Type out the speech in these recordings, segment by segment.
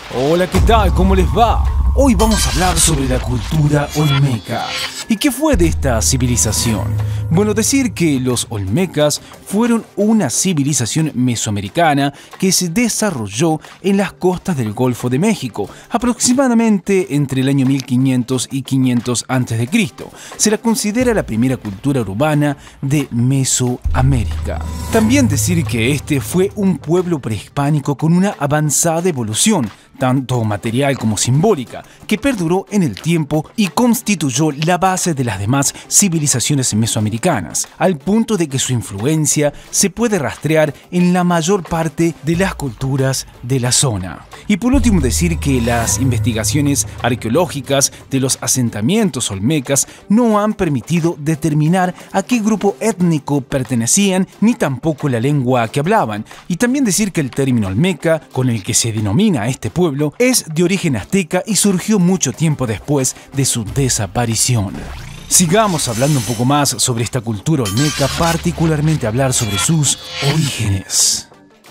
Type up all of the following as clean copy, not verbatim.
Hola, ¿qué tal? ¿Cómo les va? Hoy vamos a hablar sobre la cultura olmeca. ¿Y qué fue de esta civilización? Bueno, decir que los olmecas fueron una civilización mesoamericana que se desarrolló en las costas del Golfo de México, aproximadamente entre el año 1500 y 500 a.C. Se la considera la primera cultura urbana de Mesoamérica. También decir que este fue un pueblo prehispánico con una avanzada evolución, tanto material como simbólica, que perduró en el tiempo y constituyó la base de las demás civilizaciones mesoamericanas, al punto de que su influencia se puede rastrear en la mayor parte de las culturas de la zona. Y por último decir que las investigaciones arqueológicas de los asentamientos olmecas no han permitido determinar a qué grupo étnico pertenecían ni tampoco la lengua que hablaban, y también decir que el término olmeca, con el que se denomina a este pueblo, es de origen azteca y surgió mucho tiempo después de su desaparición. Sigamos hablando un poco más sobre esta cultura olmeca, particularmente hablar sobre sus orígenes.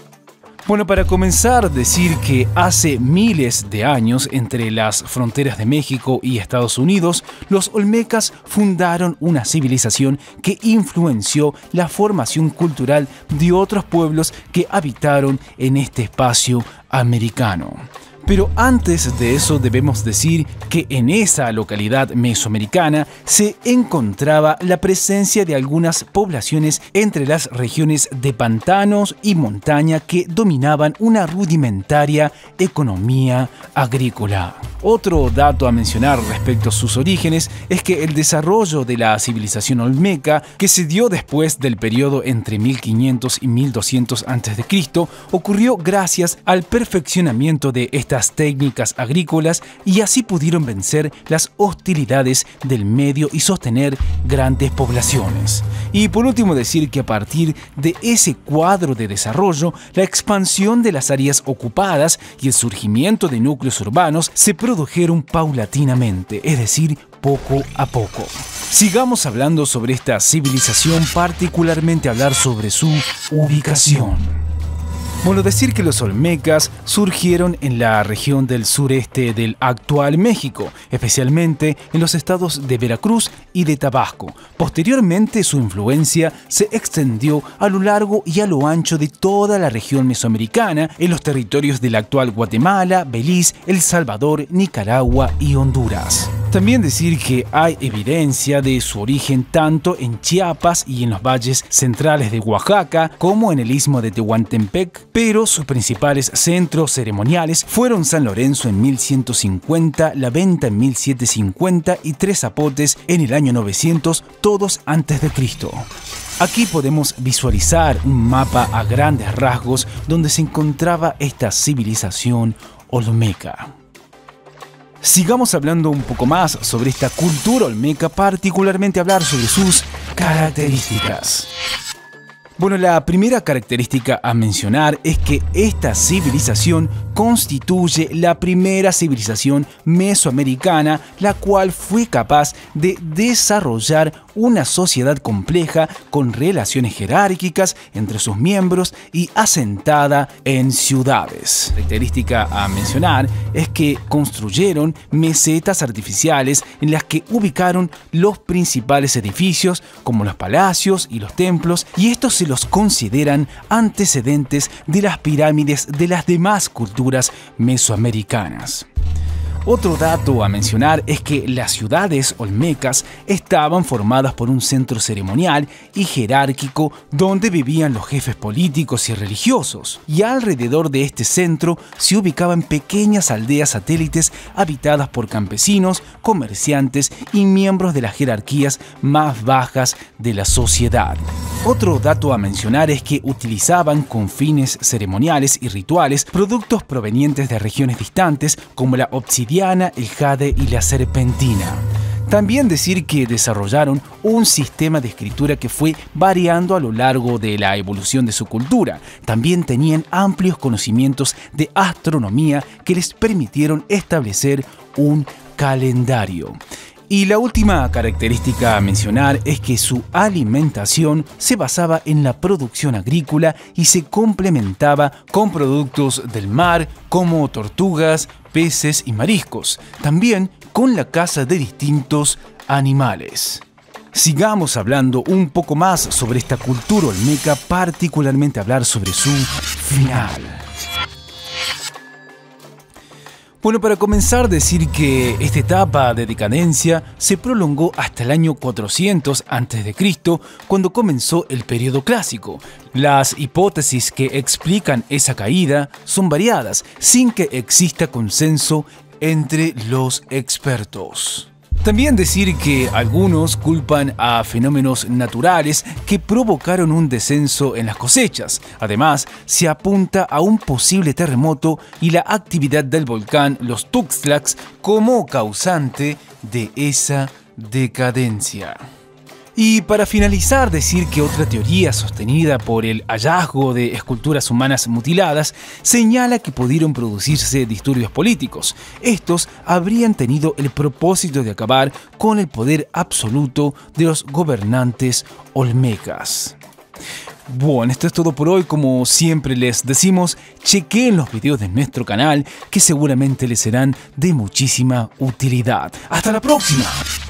Bueno, para comenzar, decir que hace miles de años, entre las fronteras de México y Estados Unidos, los olmecas fundaron una civilización que influenció la formación cultural de otros pueblos que habitaron en este espacio americano. Pero antes de eso debemos decir que en esa localidad mesoamericana se encontraba la presencia de algunas poblaciones entre las regiones de pantanos y montaña que dominaban una rudimentaria economía agrícola. Otro dato a mencionar respecto a sus orígenes es que el desarrollo de la civilización olmeca, que se dio después del periodo entre 1500 y 1200 a.C., ocurrió gracias al perfeccionamiento de estas técnicas agrícolas, y así pudieron vencer las hostilidades del medio y sostener grandes poblaciones. Y por último decir que a partir de ese cuadro de desarrollo, la expansión de las áreas ocupadas y el surgimiento de núcleos urbanos se produjeron paulatinamente, es decir, poco a poco. Sigamos hablando sobre esta civilización, particularmente hablar sobre su ubicación. Bueno, decir que los olmecas surgieron en la región del sureste del actual México, especialmente en los estados de Veracruz y de Tabasco. Posteriormente, su influencia se extendió a lo largo y a lo ancho de toda la región mesoamericana, en los territorios del actual Guatemala, Belice, El Salvador, Nicaragua y Honduras. También decir que hay evidencia de su origen tanto en Chiapas y en los valles centrales de Oaxaca, como en el istmo de Tehuantepec, pero sus principales centros ceremoniales fueron San Lorenzo en 1150, La Venta en 1750 y Tres Zapotes en el año 900, todos antes de Cristo. Aquí podemos visualizar un mapa a grandes rasgos donde se encontraba esta civilización olmeca. Sigamos hablando un poco más sobre esta cultura olmeca, particularmente hablar sobre sus características. Bueno, la primera característica a mencionar es que esta civilización constituye la primera civilización mesoamericana, la cual fue capaz de desarrollar una sociedad compleja con relaciones jerárquicas entre sus miembros y asentada en ciudades. La característica a mencionar es que construyeron mesetas artificiales en las que ubicaron los principales edificios, como los palacios y los templos, y estos se los consideran antecedentes de las pirámides de las demás culturas mesoamericanas. Otro dato a mencionar es que las ciudades olmecas estaban formadas por un centro ceremonial y jerárquico donde vivían los jefes políticos y religiosos, y alrededor de este centro se ubicaban pequeñas aldeas satélites habitadas por campesinos, comerciantes y miembros de las jerarquías más bajas de la sociedad. Otro dato a mencionar es que utilizaban con fines ceremoniales y rituales productos provenientes de regiones distantes como la obsidiana, el jade y la serpentina. También decir que desarrollaron un sistema de escritura que fue variando a lo largo de la evolución de su cultura. También tenían amplios conocimientos de astronomía que les permitieron establecer un calendario. Y la última característica a mencionar es que su alimentación se basaba en la producción agrícola y se complementaba con productos del mar como tortugas, peces y mariscos, también con la caza de distintos animales. Sigamos hablando un poco más sobre esta cultura olmeca, particularmente hablar sobre su final. Bueno, para comenzar, decir que esta etapa de decadencia se prolongó hasta el año 400 a.C., cuando comenzó el periodo clásico. Las hipótesis que explican esa caída son variadas, sin que exista consenso entre los expertos. También decir que algunos culpan a fenómenos naturales que provocaron un descenso en las cosechas. Además, se apunta a un posible terremoto y la actividad del volcán Los Tuxtlas como causante de esa decadencia. Y para finalizar, decir que otra teoría sostenida por el hallazgo de esculturas humanas mutiladas señala que pudieron producirse disturbios políticos. Estos habrían tenido el propósito de acabar con el poder absoluto de los gobernantes olmecas. Bueno, esto es todo por hoy. Como siempre les decimos, chequeen los videos de nuestro canal que seguramente les serán de muchísima utilidad. ¡Hasta la próxima!